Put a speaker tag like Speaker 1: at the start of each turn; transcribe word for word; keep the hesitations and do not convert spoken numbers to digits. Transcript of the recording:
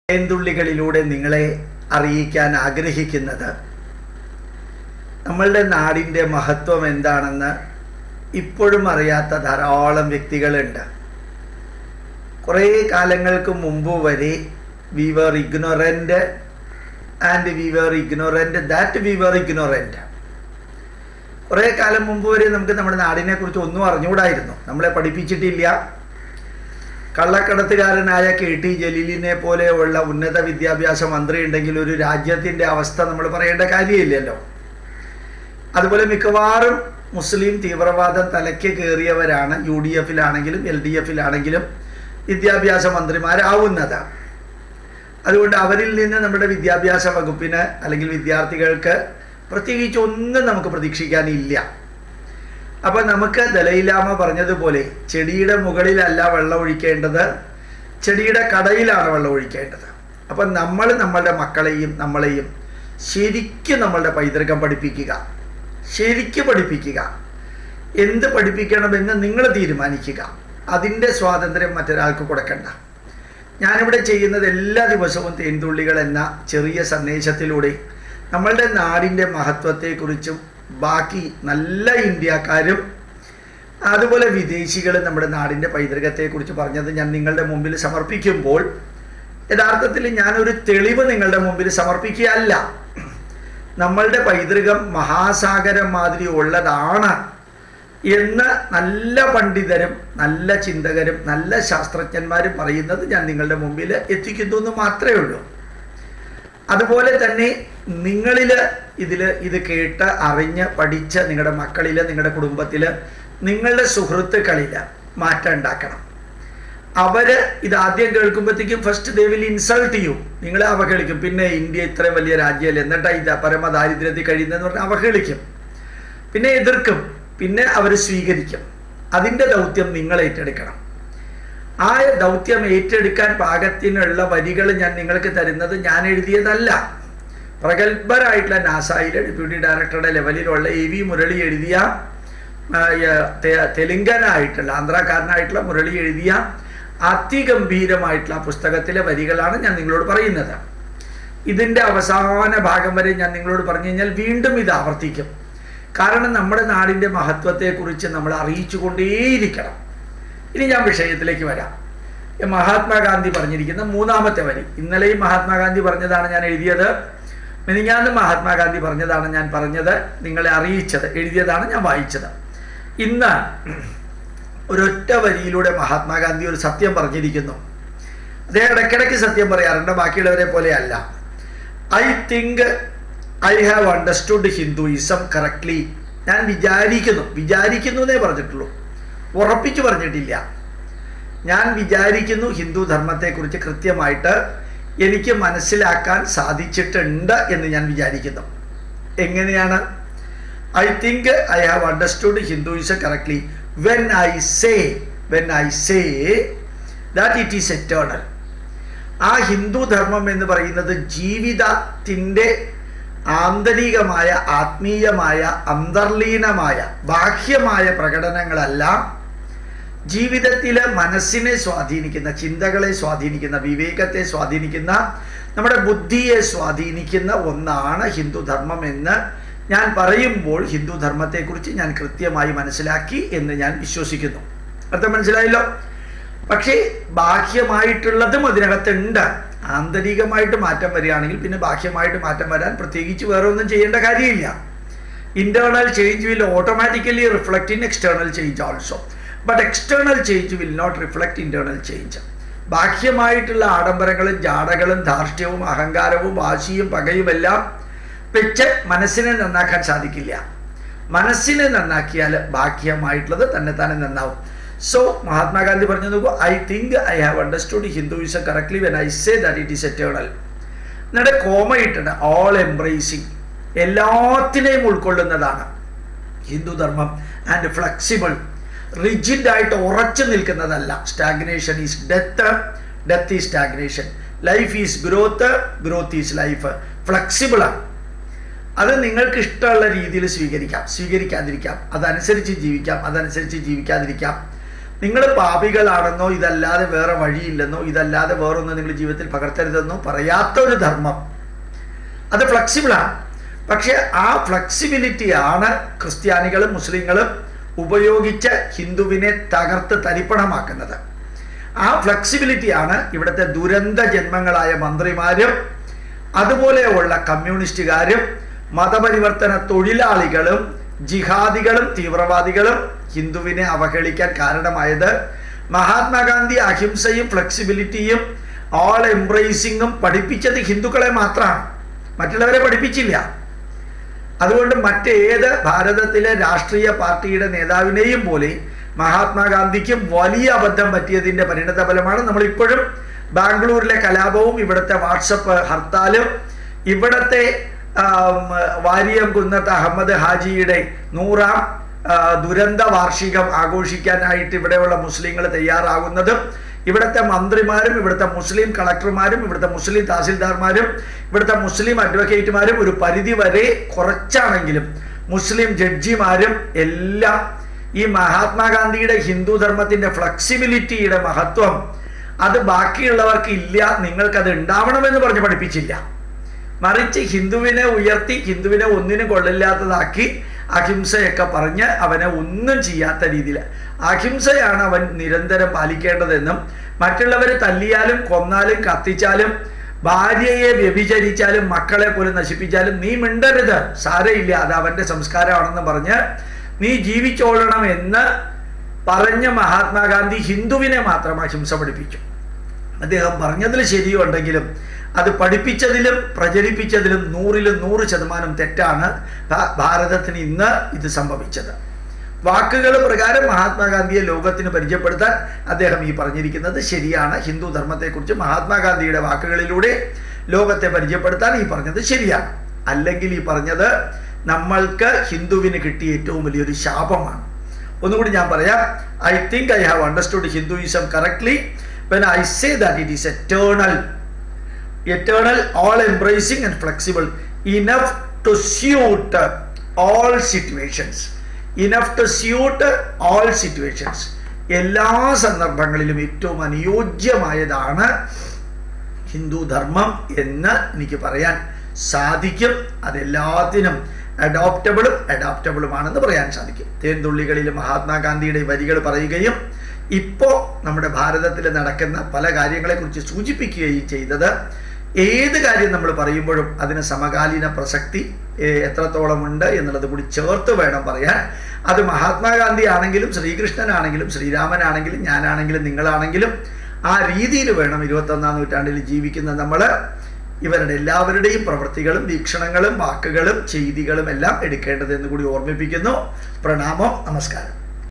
Speaker 1: തേൻതുള്ളികളിലൂടെ നിങ്ങളെ അറിയിക്കാൻ ആഗ്രഹിക്കുന്നത് നമ്മളുടെ നാടിൻ്റെ മഹത്വം എന്താണെന്ന് ഇപ്പോഴും അറിയാത്ത ധാരാളം വ്യക്തികളുണ്ട്. കുറേ കാലങ്ങൾക്ക് മുമ്പ് വരെ we were ignorant and we were ignorant that we were ignorant. കുറേ കാലം മുമ്പ് വരെ നമുക്ക് നമ്മുടെ നാടിനെ കുറിച്ച് ഒന്നും അറിഞ്ഞുകൂടായിരുന്നു. നമ്മളെ പഠിപ്പിച്ചിട്ടില്ല. കള്ളക്കടത്തുകാരനായ കെ ടി ജലീലിനെ പോലെയുള്ള ഉന്നത വിദ്യാഭ്യാസ മന്ത്രി ഉണ്ടെങ്കിൽ ഒരു രാജ്യത്തിൻ്റെ അവസ്ഥ നമ്മൾ പറയേണ്ട കാര്യമില്ലല്ലോ. അതുപോലെ മിക്കവാറും മുസ്ലിം തീവ്രവാദം തലയ്ക്ക് കയറിയവരാണ് യു ഡി എഫിലാണെങ്കിലും എൽ ഡി എഫിലാണെങ്കിലും വിദ്യാഭ്യാസ മന്ത്രിമാരാവുന്നത്. അതുകൊണ്ട് അവരിൽ നിന്ന് നമ്മുടെ വിദ്യാഭ്യാസ വകുപ്പിന് അല്ലെങ്കിൽ വിദ്യാർത്ഥികൾക്ക് പ്രത്യേകിച്ച് ഒന്നും നമുക്ക് പ്രതീക്ഷിക്കാനില്ല. അപ്പം നമുക്ക് ദലൈലാമ പറഞ്ഞതുപോലെ ചെടിയുടെ മുകളിലല്ല വെള്ളം ഒഴിക്കേണ്ടത്, ചെടിയുടെ കടയിലാണ് വെള്ളം ഒഴിക്കേണ്ടത്. അപ്പം നമ്മൾ നമ്മളുടെ മക്കളെയും നമ്മളെയും ശരിക്കും നമ്മളുടെ പൈതൃകം പഠിപ്പിക്കുക, ശരിക്കും പഠിപ്പിക്കുക. എന്ത് പഠിപ്പിക്കണമെന്ന് നിങ്ങൾ തീരുമാനിക്കുക. അതിൻ്റെ സ്വാതന്ത്ര്യം മറ്റൊരാൾക്ക് കൊടുക്കണ്ട. ഞാനിവിടെ ചെയ്യുന്നത് എല്ലാ ദിവസവും തേൻതുള്ളികൾ എന്ന ചെറിയ സന്ദേശത്തിലൂടെ നമ്മളുടെ നാടിൻ്റെ മഹത്വത്തെക്കുറിച്ചും ബാക്കി നല്ല ഇന്ത്യക്കാരും അതുപോലെ വിദേശികളും നമ്മുടെ നാടിൻ്റെ പൈതൃകത്തെക്കുറിച്ച് പറഞ്ഞത് ഞാൻ നിങ്ങളുടെ മുമ്പിൽ സമർപ്പിക്കുമ്പോൾ യഥാർത്ഥത്തിൽ ഞാനൊരു തെളിവ് നിങ്ങളുടെ മുമ്പിൽ സമർപ്പിക്കുകയല്ല. നമ്മളുടെ പൈതൃകം മഹാസാഗരം മാതിരി ഉള്ളതാണ് എന്ന് നല്ല പണ്ഡിതരും നല്ല ചിന്തകരും നല്ല ശാസ്ത്രജ്ഞന്മാരും പറയുന്നത് ഞാൻ നിങ്ങളുടെ മുമ്പിൽ എത്തിക്കുന്നു എന്ന് മാത്രമേ ഉള്ളൂ. അതുപോലെ തന്നെ നിങ്ങളിൽ ഇതിൽ ഇത് കേട്ട് അറിഞ്ഞ് പഠിച്ച് നിങ്ങളുടെ മക്കളിൽ, നിങ്ങളുടെ കുടുംബത്തിൽ, നിങ്ങളുടെ സുഹൃത്തുക്കളിൽ മാറ്റം ഉണ്ടാക്കണം. അവർ ഇതാദ്യം കേൾക്കുമ്പോഴത്തേക്കും ഫസ്റ്റ് ദേ വിൽ ഇൻസൾട്ട് ചെയ്യും, നിങ്ങളെ അവഹേളിക്കും. പിന്നെ ഇന്ത്യ ഇത്രയും വലിയ രാജ്യമല്ലേ, എന്നിട്ടാണ് ഇത് പരമദാരിദ്ര്യത്തിൽ കഴിയുന്നതെന്ന് പറഞ്ഞാൽ അവഹേളിക്കും, പിന്നെ എതിർക്കും, പിന്നെ അവർ സ്വീകരിക്കും. അതിൻ്റെ ദൗത്യം നിങ്ങൾ ഏറ്റെടുക്കണം. ആ ദൗത്യം ഏറ്റെടുക്കാൻ പാകത്തിനുള്ള വരികൾ ഞാൻ നിങ്ങൾക്ക് തരുന്നത് ഞാൻ എഴുതിയതല്ല. പ്രഗത്ഭരായിട്ടുള്ള നാസായിലെ ഡെപ്യൂട്ടി ഡയറക്ടറുടെ ലെവലിലുള്ള എ വി മുരളി എഴുതിയ, തെലുങ്കനായിട്ടുള്ള ആന്ധ്രാക്കാരനായിട്ടുള്ള മുരളി എഴുതിയ അതിഗംഭീരമായിട്ടുള്ള പുസ്തകത്തിലെ വരികളാണ് ഞാൻ നിങ്ങളോട് പറയുന്നത്. ഇതിൻ്റെ അവസാന ഭാഗം വരെ ഞാൻ നിങ്ങളോട് പറഞ്ഞു കഴിഞ്ഞാൽ വീണ്ടും ഇത് ആവർത്തിക്കും. കാരണം നമ്മുടെ നാടിൻ്റെ മഹത്വത്തെക്കുറിച്ച് നമ്മൾ അറിയിച്ചു കൊണ്ടേയിരിക്കണം. ഇനി ഞാൻ വിഷയത്തിലേക്ക് വരാം. മഹാത്മാഗാന്ധി പറഞ്ഞിരിക്കുന്ന മൂന്നാമത്തെ വരി, ഇന്നലെയും മഹാത്മാഗാന്ധി പറഞ്ഞതാണ് ഞാൻ എഴുതിയത്, മിനിഞ്ഞാന്ന് മഹാത്മാഗാന്ധി പറഞ്ഞതാണ് ഞാൻ പറഞ്ഞത്, നിങ്ങളെ അറിയിച്ചത്, എഴുതിയതാണ് ഞാൻ വായിച്ചത്. ഇന്ന് ഒരൊറ്റ വരിയിലൂടെ മഹാത്മാഗാന്ധി ഒരു സത്യം പറഞ്ഞിരിക്കുന്നു. അദ്ദേഹം ഇടയ്ക്കിടയ്ക്ക് സത്യം പറയാറുണ്ട്, ബാക്കിയുള്ളവരെ പോലെയല്ല. I think I have understood Hinduism correctly. ഞാൻ വിചാരിക്കുന്നു, വിചാരിക്കുന്നു എന്നേ പറഞ്ഞിട്ടുള്ളൂ, ഉറപ്പിച്ചു പറഞ്ഞിട്ടില്ല. ഞാൻ വിചാരിക്കുന്നു ഹിന്ദു ധർമ്മത്തെക്കുറിച്ച് കൃത്യമായിട്ട് എനിക്ക് മനസ്സിലാക്കാൻ സാധിച്ചിട്ടുണ്ട് എന്ന് ഞാൻ വിചാരിക്കുന്നു. എങ്ങനെയാണ്? I think I have understood Hinduism correctly when I say when I say that it is eternal. ആ ഹിന്ദു ധർമ്മം എന്ന് പറയുന്നത് ജീവിതത്തിൻ്റെ ആന്തരികമായ, ആത്മീയമായ, അന്തർലീനമായ, ബാഹ്യമായ പ്രകടനങ്ങളല്ല, ജീവിതത്തിലെ മനസ്സിനെ സ്വാധീനിക്കുന്ന, ചിന്തകളെ സ്വാധീനിക്കുന്ന, വിവേകത്തെ സ്വാധീനിക്കുന്ന, നമ്മുടെ ബുദ്ധിയെ സ്വാധീനിക്കുന്ന ഒന്നാണ് ഹിന്ദുധർമ്മം എന്ന് ഞാൻ പറയുമ്പോൾ ഹിന്ദുധർമ്മത്തെക്കുറിച്ച് ഞാൻ കൃത്യമായി മനസ്സിലാക്കി എന്ന് ഞാൻ വിശ്വസിക്കുന്നു. അർത്ഥം മനസ്സിലായല്ലോ? പക്ഷേ ബാഹ്യമായിട്ടുള്ളതും അതിനകത്തുണ്ട്. ആന്തരികമായിട്ട് മാറ്റം വരികയാണെങ്കിൽ പിന്നെ ബാഹ്യമായിട്ട് മാറ്റം വരാൻ പ്രത്യേകിച്ച് വേറെ ഒന്നും ചെയ്യേണ്ട കാര്യമില്ല. Internal change will automatically reflect in external change also, but external change will not reflect internal change. ബാഹ്യമായിട്ടുള്ള ആഡംബരങ്ങളും ജാടകളും ധാർഷ്ട്യവും അഹങ്കാരവും വാശിയും പകയും എല്ലാം വെച്ച് മനസ്സിനെ നന്നാക്കാൻ സാധിക്കില്ല. മനസ്സിനെ നന്നാക്കിയാൽ ബാഹ്യമായിട്ടുള്ളത് തന്നെ തന്നെ നന്നാവും. സോ മഹാത്മാഗാന്ധി പറഞ്ഞു നോക്കൂ, I think I have understood Hinduism correctly when I say that it is eternal. എന്നിട്ട് കോമ ഇട്ടുണ്ട്, ഓൾ എംബ്രേസിങ്, എല്ലാത്തിനെയും ഉൾക്കൊള്ളുന്നതാണ് ഹിന്ദുധർമ്മം. ആൻഡ് ഫ്ലെക്സിബിൾ, റിജിഡായിട്ട് ഉറച്ചു നിൽക്കുന്നതല്ല. Stagnation is death, death is stagnation. Life is growth, growth is life. ഫ്ലെക്സിബിളാണ്. അത് നിങ്ങൾക്ക് ഇഷ്ടമുള്ള രീതിയിൽ സ്വീകരിക്കാം, സ്വീകരിക്കാതിരിക്കാം, അതനുസരിച്ച് ജീവിക്കാം, അതനുസരിച്ച് ജീവിക്കാതിരിക്കാം. നിങ്ങൾ പാപികളാണെന്നോ ഇതല്ലാതെ വേറെ വഴിയില്ലെന്നോ ഇതല്ലാതെ വേറൊന്നും നിങ്ങൾ ജീവിതത്തിൽ പകർത്തരുതെന്നോ പറയാത്ത ഒരു ധർമ്മം. അത് ഫ്ലെക്സിബിളാണ്. പക്ഷെ ആ ഫ്ലെക്സിബിലിറ്റിയാണ് ക്രിസ്ത്യാനികളും മുസ്ലിങ്ങളും ഉപയോഗിച്ച് ഹിന്ദുവിനെ തകർത്ത് തരിപ്പണമാക്കുന്നത്. ആ ഫ്ലെക്സിബിലിറ്റിയാണ് ഇവിടുത്തെ ദുരന്ത ജന്മങ്ങളായ മന്ത്രിമാരും അതുപോലെയുള്ള കമ്മ്യൂണിസ്റ്റുകാരും മതപരിവർത്തന തൊഴിലാളികളും ജിഹാദികളും തീവ്രവാദികളും ഹിന്ദുവിനെ അവഹേളിക്കാൻ കാരണമായത്. മഹാത്മാഗാന്ധി അഹിംസയും ഫ്ലെക്സിബിലിറ്റിയും ഓൾ എംബ്രേസിങ്ങും പഠിപ്പിച്ചത് ഹിന്ദുക്കളെ മാത്രമാണ്, മറ്റുള്ളവരെ പഠിപ്പിച്ചില്ല. അതുകൊണ്ട് മറ്റേത് ഭാരതത്തിലെ രാഷ്ട്രീയ പാർട്ടിയുടെ നേതാവിനെയും പോലെ മഹാത്മാഗാന്ധിക്കും വലിയ അബദ്ധം പറ്റിയതിൻ്റെ പരിണത ഫലമാണ് നമ്മളിപ്പോഴും ബാംഗ്ലൂരിലെ കലാപവും ഇവിടുത്തെ വാട്സപ്പ് ഹർത്താലും ഇവിടുത്തെ വാരിയം കുന്നത്ത് അഹമ്മദ് ഹാജിയുടെ നൂറാം ദുരന്ത വാർഷികം ആഘോഷിക്കാനായിട്ട് ഇവിടെയുള്ള മുസ്ലിങ്ങൾ തയ്യാറാകുന്നതും ഇവിടുത്തെ മന്ത്രിമാരും ഇവിടുത്തെ മുസ്ലിം കളക്ടർമാരും ഇവിടുത്തെ മുസ്ലിം തഹസിൽദാർമാരും ഇവിടുത്തെ മുസ്ലിം അഡ്വക്കേറ്റുമാരും ഒരു പരിധി വരെ കുറച്ചാണെങ്കിലും മുസ്ലിം ജഡ്ജിമാരും എല്ലാം ഈ മഹാത്മാഗാന്ധിയുടെ ഹിന്ദു ധർമ്മത്തിൻ്റെ ഫ്ലെക്സിബിലിറ്റിയുടെ മഹത്വം അത് ബാക്കിയുള്ളവർക്ക് ഇല്ല, നിങ്ങൾക്കത് ഉണ്ടാവണമെന്ന് പറഞ്ഞ് പഠിപ്പിച്ചില്ല. മറിച്ച് ഹിന്ദുവിനെ ഉയർത്തി ഹിന്ദുവിനെ ഒന്നിനും കൊള്ളില്ലാത്തതാക്കി അഹിംസയൊക്കെ പറഞ്ഞ് അവനെ ഒന്നും ചെയ്യാത്ത രീതിയിൽ അഹിംസയാണ് അവൻ നിരന്തരം പാലിക്കേണ്ടതെന്നും മറ്റുള്ളവർ തല്ലിയാലും കൊന്നാലും കത്തിച്ചാലും ഭാര്യയെ വ്യഭിചരിച്ചാലും മക്കളെ പോലും നശിപ്പിച്ചാലും നീ മിണ്ടരുത്, സാരയില്ല, അത് അവൻ്റെ സംസ്കാരമാണെന്ന് പറഞ്ഞ് നീ ജീവിച്ചോളണം എന്ന് പറഞ്ഞ മഹാത്മാഗാന്ധി ഹിന്ദുവിനെ മാത്രം അഹിംസ പഠിപ്പിച്ചു. അദ്ദേഹം പറഞ്ഞതിൽ ശരിയുണ്ടെങ്കിലും അത് പഠിപ്പിച്ചതിലും പ്രചരിപ്പിച്ചതിലും നൂറിലും നൂറ് ശതമാനം തെറ്റാണ് ഭാരതത്തിന് ഇന്ന് ഇത് സംഭവിച്ചത്. വാക്കുകൾ പ്രകാരം മഹാത്മാഗാന്ധിയെ ലോകത്തിന് പരിചയപ്പെടുത്താൻ അദ്ദേഹം ഈ പറഞ്ഞിരിക്കുന്നത് ശരിയാണ്. ഹിന്ദു ധർമ്മത്തെക്കുറിച്ച് മഹാത്മാഗാന്ധിയുടെ വാക്കുകളിലൂടെ ലോകത്തെ പരിചയപ്പെടുത്താൻ ഈ പറഞ്ഞത് ശരിയാണ്. അല്ലെങ്കിൽ ഈ പറഞ്ഞത് നമ്മൾക്ക് ഹിന്ദുവിന് കിട്ടിയ ഏറ്റവും വലിയൊരു ശാപമാണ്. ഒന്നുകൂടി ഞാൻ പറയാം. I think I have understood Hinduism correctly when I say that it is eternal, eternal, all embracing and flexible, enough to suit all situations, enough to suit all situations. എല്ലാ സന്ദർഭങ്ങളിലും ഏറ്റവും അനുയോജ്യമായതാണ് ഹിന്ദു ധർമ്മം എന്ന് എനിക്ക് പറയാൻ സാധിക്കും. അതെല്ലാത്തിനും അഡോപ്റ്റബിളും അഡാപ്റ്റബിളുമാണെന്ന് പറയാൻ സാധിക്കും. തേൻതുള്ളികളിൽ മഹാത്മാഗാന്ധിയുടെ വരികൾ പറയുകയും ഇപ്പോൾ നമ്മുടെ ഭാരതത്തിൽ നടക്കുന്ന പല കാര്യങ്ങളെക്കുറിച്ച് സൂചിപ്പിക്കുകയും ചെയ്തത്. ഏത് കാര്യം നമ്മൾ പറയുമ്പോഴും അതിന് സമകാലീന പ്രസക്തി എത്രത്തോളം ഉണ്ട് എന്നുള്ളത് കൂടി ചേർത്ത് വേണം പറയാൻ. അത് മഹാത്മാഗാന്ധി ആണെങ്കിലും ശ്രീകൃഷ്ണനാണെങ്കിലും ശ്രീരാമനാണെങ്കിലും ഞാനാണെങ്കിലും നിങ്ങളാണെങ്കിലും ആ രീതിയിൽ വേണം ഇരുപത്തൊന്നാം നൂറ്റാണ്ടിൽ ജീവിക്കുന്ന നമ്മൾ ഇവരുടെ എല്ലാവരുടെയും പ്രവൃത്തികളും വീക്ഷണങ്ങളും വാക്കുകളും ചെയ്തികളും എല്ലാം എടുക്കേണ്ടതെന്ന് കൂടി ഓർമ്മിപ്പിക്കുന്നു. പ്രണാമം, നമസ്കാരം.